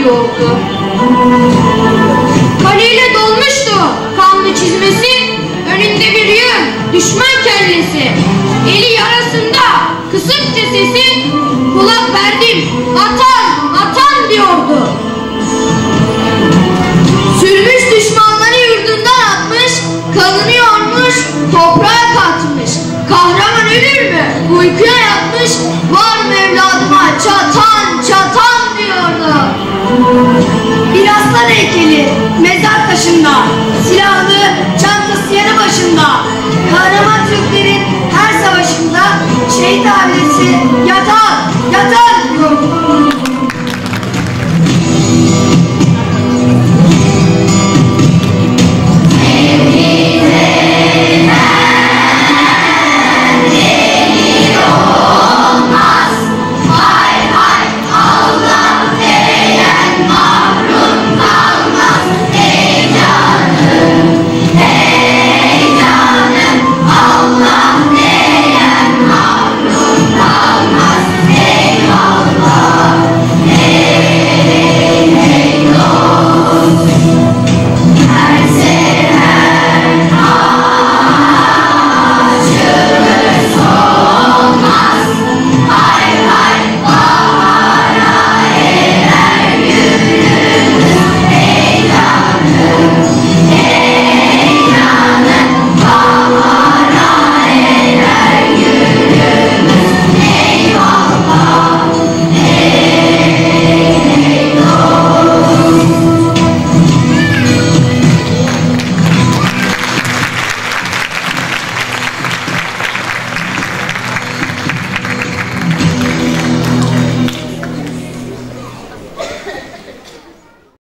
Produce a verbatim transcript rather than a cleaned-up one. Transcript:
diyordu. Kaleyle dolmuştu kanlı çizmesi, önünde bir yığın düşman kellesi. Eli yarasında kısıkça sesi, kulak verdim vatan vatan diyordu. Sürmüş düşmanları yurdundan atmış, kanını yormuş, toprağa katmış. Kahraman ölür mü? Uykuya yatmış, var mı evladıma çatan çatan diyordu. Bir aslan heykeli mezar taşında, silahlı çantası yanı başında. Kahraman Türklerin her savaşında şehit ailesi yatan yatan diyordu.